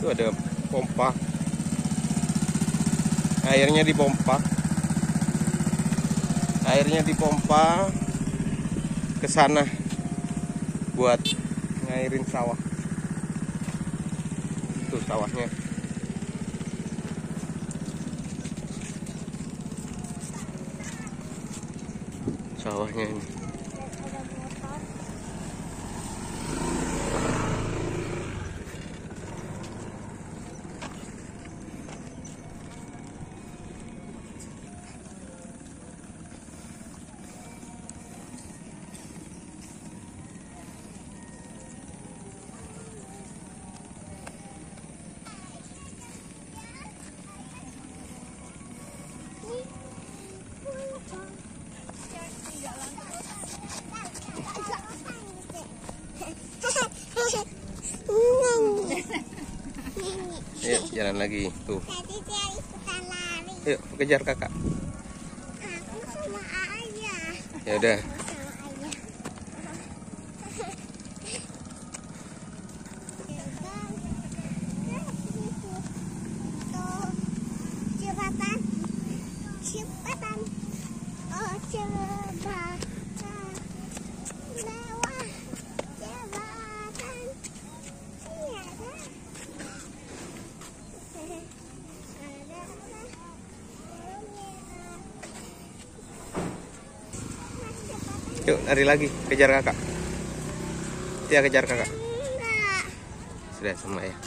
Itu ada pompa. Airnya dipompa. Airnya dipompa ke sana buat ngairin sawah. Itu sawahnya. Sawahnya ini. Yuk, jalan lagi tuh. Yuk, kejar kakak. Aku sama ayah. Ya udah. Jembatan. Jembatan. Oh, jembatan. Lewat jembatan. Iya, Yuk, lari lagi, kejar kakak. Ya, kejar kakak. enggak. Sudah semua ya.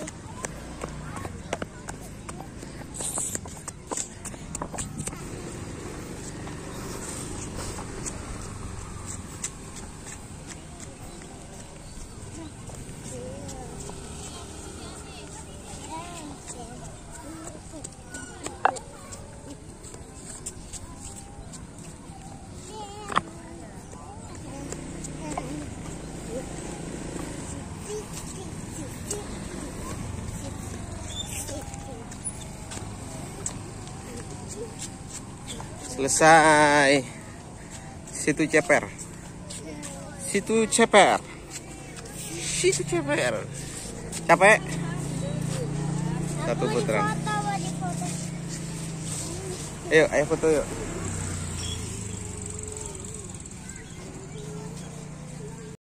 Selesai. Situ Ceper. Situ Ceper. Situ Ceper. Capek? Satu putaran. Foto, mau difoto. Ayo, ayo foto yuk.